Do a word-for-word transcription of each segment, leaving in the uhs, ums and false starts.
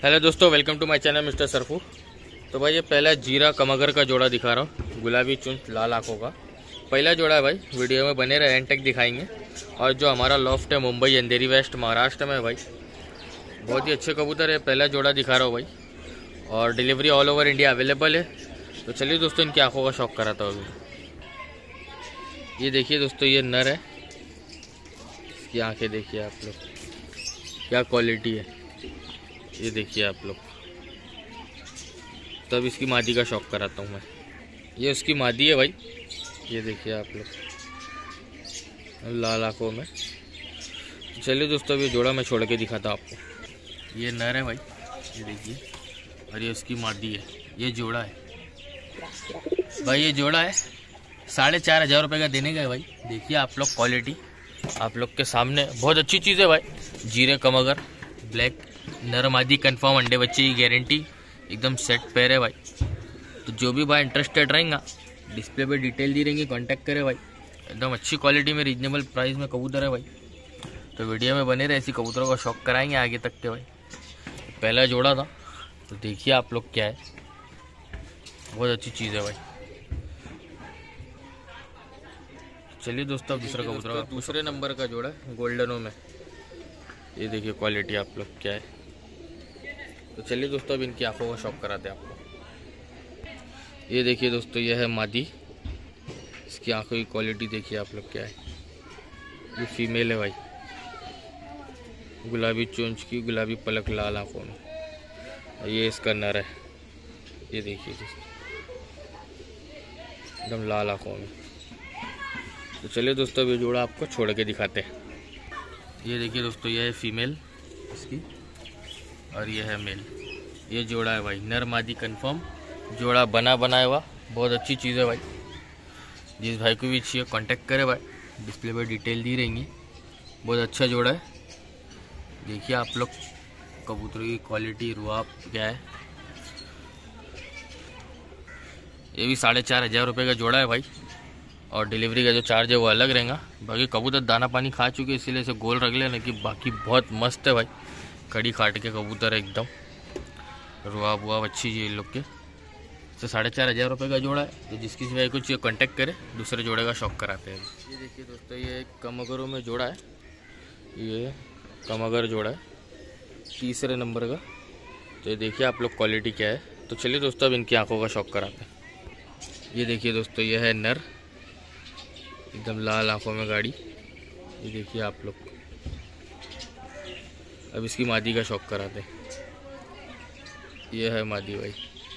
Hello दोस्तों, welcome to my channel mister Sarfu. तो भाई ये पहला जीरा कमगर का जोड़ा दिखा रहा हूँ, गुलाबी चुंच लाल आंखों का पहला जोड़ा है भाई। वीडियो में बने रहे, एंड तक दिखाएंगे। और जो हमारा लॉफ्ट है मुंबई अंधेरी वेस्ट महाराष्ट्र में है भाई, बहुत ही अच्छे कबूतर है। पहला जोड़ा दिखा रहा हूँ भाई, और delivery all over India available है। तो चलिए दोस्तों, इनकी आंखों का शौक कराता हूँ। ये देखिए दोस्तों, ये नर है, इसकी आंखें देखिए आप लोग, क्या क्वालिटी है ये देखिए आप लोग। तब इसकी मादी का शौक कराता हूँ मैं। ये उसकी मादी है भाई, ये देखिए आप लोग, लाल आंखों में। चलिए दोस्तों, अब ये जोड़ा मैं छोड़ के दिखाता हूँ आपको। ये नर है भाई, ये देखिए, और ये उसकी मादी है। ये जोड़ा है भाई, ये जोड़ा है साढ़े चार हज़ार रुपये का देने का है भाई। देखिए आप लोग, क्वालिटी आप लोग के सामने, बहुत अच्छी चीज़ है भाई। जीरे कमगर ब्लैक, नर मादी कंफर्म, अंडे बच्चे की गारंटी, एकदम सेट पैर है भाई। तो जो भी भाई इंटरेस्टेड रहेंगे, डिस्प्ले पे डिटेल दी रहेंगी, कांटेक्ट करे भाई। एकदम अच्छी क्वालिटी में रीजनेबल प्राइस में कबूतर है भाई। तो वीडियो में बने रहे, ऐसी कबूतरों का शौक कराएंगे आगे तक के भाई। पहला जोड़ा था, तो देखिए आप लोग क्या है, बहुत अच्छी चीज़ है भाई। चलिए दोस्तों, अब दूसरा कबूतर का दूसरे नंबर का जोड़ा है गोल्डनों में। ये देखिए क्वालिटी आप लोग क्या है। तो चलिए दोस्तों, अब इनकी आंखों का शौक कराते हैं आपको। ये देखिए दोस्तों, ये है मादी, इसकी आंखों की क्वालिटी देखिए आप लोग क्या है। ये फीमेल है भाई, गुलाबी चोंच की, गुलाबी पलक, लाल आंखों में। और ये इसका नर है, ये देखिए दोस्तों, एकदम लाल आंखों में। तो चलिए दोस्तों, अब ये जोड़ा आपको छोड़ के दिखाते हैं। ये देखिए दोस्तों, ये है फीमेल इसकी, और ये है मेल। ये जोड़ा है भाई, नर मादी कंफर्म जोड़ा, बना बनाया हुआ, बहुत अच्छी चीज़ है भाई। जिस भाई को भी चाहिए कांटेक्ट करे भाई, डिस्प्ले पर डिटेल दी रहेंगी। बहुत अच्छा जोड़ा है, देखिए आप लोग कबूतरों की क्वालिटी, रुआब क्या है। ये भी साढ़े चार हज़ार रुपये का जोड़ा है भाई, और डिलीवरी का जो चार्ज है वो अलग रहेगा। बाकी कबूतर दाना पानी खा चुके, इसीलिए इसे गोल रख लेना कि बाकी बहुत मस्त है भाई। कड़ी खाट के कबूतर है, एकदम रुआब वुआब अच्छी है इन लोग के। तो साढ़े चार हज़ार रुपये का जोड़ा है। तो जिसकी सिवाय कुछ कांटेक्ट करे, दूसरे जोड़े का शौक कराते हैं। ये देखिए दोस्तों, ये एक कमगरों में जोड़ा है, ये कमगर जोड़ा है तीसरे नंबर का। तो ये देखिए आप लोग क्वालिटी क्या है। तो चलिए दोस्तों, अब इनकी आंखों का शौक कराते हैं। ये देखिए दोस्तों, ये है नर, एकदम लाल आंखों में गाड़ी, ये देखिए आप लोग। अब इसकी मादी का शौक कराते हैं। ये है मादी भाई,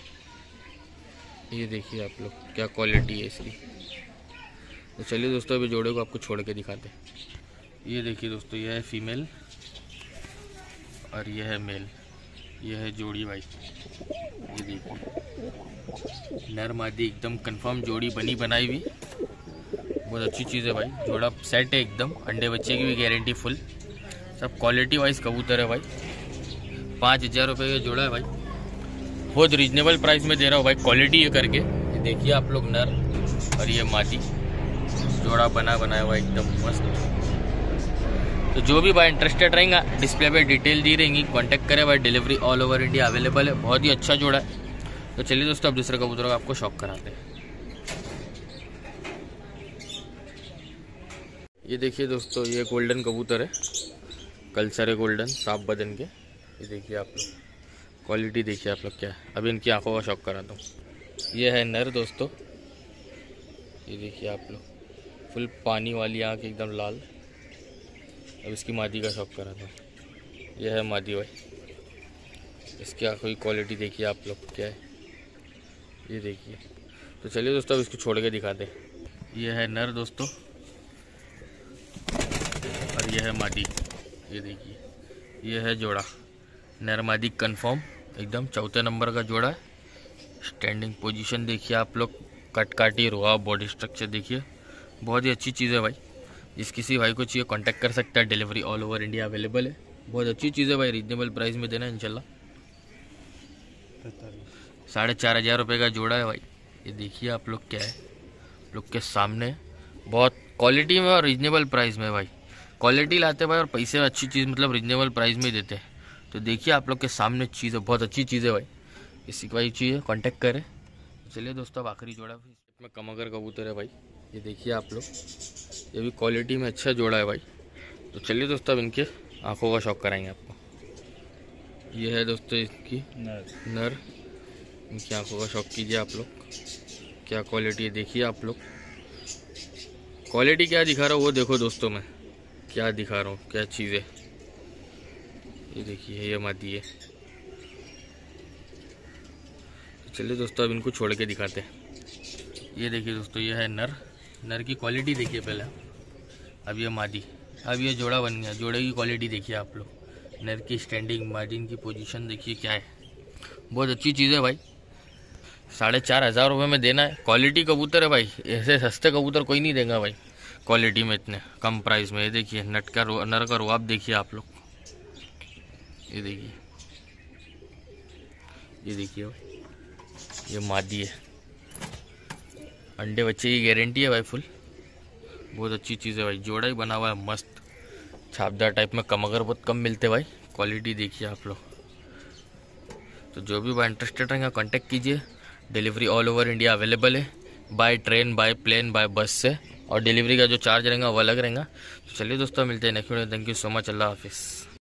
ये देखिए आप लोग, क्या क्वालिटी है इसकी। तो चलिए दोस्तों, अभी जोड़े को आपको छोड़ के दिखाते हैं। ये देखिए दोस्तों, ये है फीमेल, और ये है मेल। ये है जोड़ी भाई, ये देखिए, नर मादी एकदम कंफर्म जोड़ी, बनी बनाई हुई, बहुत अच्छी चीज़ है भाई। जोड़ा सेट है एकदम, अंडे बच्चे की भी गारंटी फुल, सब क्वालिटी वाइज कबूतर है भाई। पाँच हज़ार रुपये का जोड़ा है भाई, बहुत रीजनेबल प्राइस में दे रहा हूँ भाई, क्वालिटी ये करके। ये देखिए आप लोग, नर और ये मादी, जोड़ा बना बनाया हुआ एकदम मस्त। तो जो भी भाई इंटरेस्टेड रहेगा, डिस्प्ले पे डिटेल दी रहेंगी, कांटेक्ट करें भाई। Delivery all over India available है, बहुत ही अच्छा जोड़ा है। तो चलिए दोस्तों, अब दूसरे कबूतरों का आपको शौक कराते हैं। ये देखिए दोस्तों, ये गोल्डन कबूतर है, कल्चर है गोल्डन, साफ बदन के। ये देखिए आप लोग, क्वालिटी देखिए आप लोग क्या है। अभी इनकी आंखों का शौक कराता हूँ। ये है नर दोस्तों, ये देखिए आप लोग, फुल पानी वाली आँख, एकदम लाल। अब इसकी मादी का शौक कराता हूँ। यह है मादी भाई, इसकी आँखों की क्वालिटी देखिए आप लोग क्या है, ये देखिए। तो चलिए दोस्तों, अब इसको छोड़ के दिखाते हैं। यह है नर दोस्तों, और यह है मादी, ये देखिए। यह है जोड़ा, नर मादी कंफर्म एकदम, चौथे नंबर का जोड़ा है। स्टैंडिंग पोजीशन देखिए आप लोग, कटकाटी, रुआ, बॉडी स्ट्रक्चर देखिए, बहुत ही अच्छी चीज़ है भाई। जिस किसी भाई को चाहिए कांटेक्ट कर सकता है, delivery all over India available है। बहुत अच्छी चीज़ है भाई, रीजनेबल प्राइस में देना है इंशाल्लाह। साढ़े चार हज़ार रुपये का जोड़ा है भाई, ये देखिए आप लोग क्या है, आप लोग के सामने, बहुत क्वालिटी में और रीजनेबल प्राइस में भाई। क्वालिटी लाते भाई, और पैसे अच्छी चीज़ मतलब रीजनेबल प्राइस में ही देते हैं। तो देखिए आप लोग के सामने चीज़ है, बहुत अच्छी चीज़ है भाई, इसी का ही चाहिए कांटेक्ट करें। चलिए दोस्तों अब आखिरी जोड़ा इसमें कमगर कबूतर है भाई, ये देखिए आप लोग, ये भी क्वालिटी में अच्छा जोड़ा है भाई। तो चलिए दोस्तों अब इनके आँखों का शौक कराएंगे आपको। ये है दोस्तों इसकी नर नर इनकी आँखों का शौक कीजिए आप लोग, क्या क्वालिटी है देखिए आप लोग। क्वालिटी क्या दिखा रहा हूँ वो देखो दोस्तों, मैं क्या दिखा रहा हूँ, क्या चीज़ है। ये देखिए ये मादी है। तो चलिए दोस्तों अब इनको छोड़ के दिखाते हैं। ये देखिए दोस्तों ये है नर, नर की क्वालिटी देखिए पहले, अब ये मादी, अब ये जोड़ा बन गया। जोड़े की क्वालिटी देखिए आप लोग, नर की स्टैंडिंग, मार्जिन की पोजीशन देखिए क्या है, बहुत अच्छी चीज़ है भाई। साढ़े चार हज़ार रुपये में देना है, क्वालिटी कबूतर है भाई, ऐसे सस्ते कबूतर कोई नहीं देगा भाई क्वालिटी में इतने कम प्राइस में। ये देखिए नट का रो, नर का रुआब देखिए आप लोग, ये देखिए, ये देखिए भाई, ये मादी है, अंडे बच्चे की गारंटी है भाई फुल, बहुत अच्छी चीज़ है भाई। जोड़ा ही बना हुआ है मस्त, छापदार टाइप में, कमगर बहुत कम मिलते भाई, क्वालिटी देखिए आप लोग। तो जो भी भाई इंटरेस्टेड रहेंगे कांटेक्ट कीजिए, delivery all over India available है, by train, by plane, by bus से, और डिलीवरी का जो चार्ज रहेगा वो अलग रहेगा। तो चलिए दोस्तों मिलते हैं next video, thank you so much, अल्लाह हाफिज़।